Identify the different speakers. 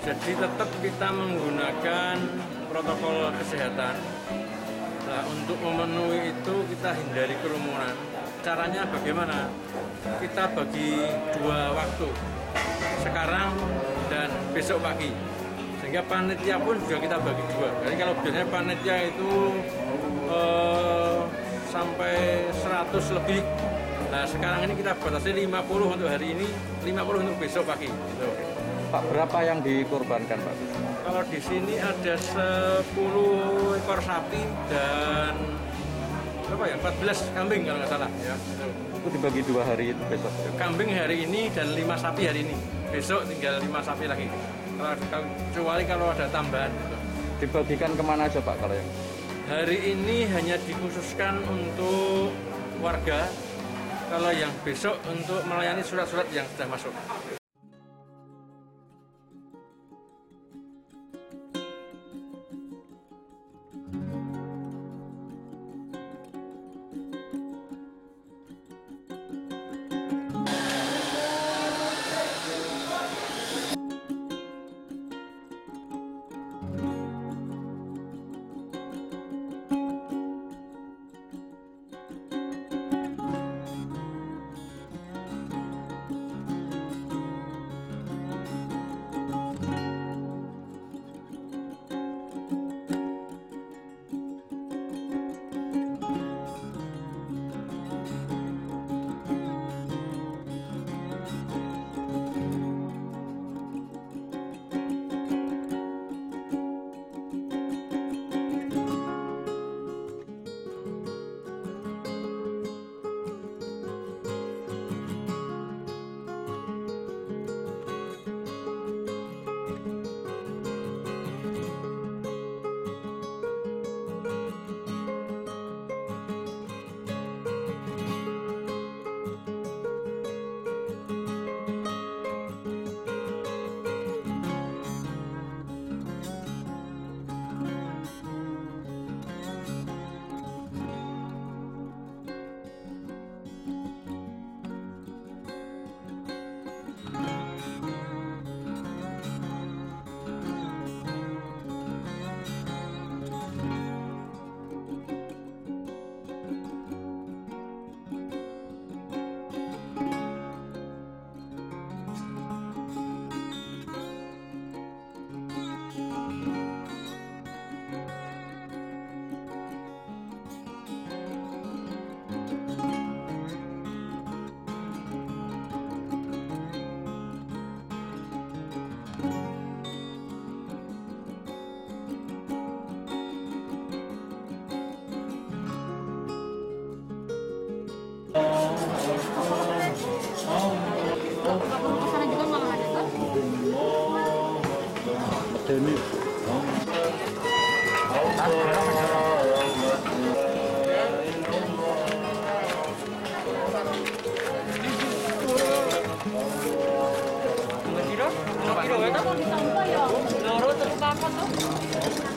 Speaker 1: Jadi tetap kita menggunakan protokol kesehatan. Nah, untuk memenuhi itu kita hindari kerumunan. Caranya bagaimana? Kita bagi 2 waktu, sekarang dan besok pagi. Sehingga panitia pun juga kita bagi 2. Jadi kalau biasanya panitia itu sampai 100 lebih. Nah sekarang ini kita batasi 50 untuk hari ini, 50 untuk besok pagi. Gitu.
Speaker 2: Pak, berapa yang dikorbankan, Pak?
Speaker 1: Kalau di sini ada 10 ekor sapi dan berapa ya? 14 kambing kalau nggak salah. Ya, gitu.
Speaker 2: Itu dibagi 2 hari itu besok.
Speaker 1: Kambing hari ini dan 5 sapi hari ini. Besok tinggal 5 sapi lagi. Kecuali kalau ada tambahan. Gitu.
Speaker 2: Dibagikan kemana aja, Pak, kalau yang?
Speaker 1: Hari ini hanya dikhususkan untuk warga. Kalau yang besok untuk melayani surat-surat yang sudah masuk.
Speaker 3: Kesana juga malah ada kan?
Speaker 2: Ini.
Speaker 3: Kalau di sampah ya, loro terus apa tuh?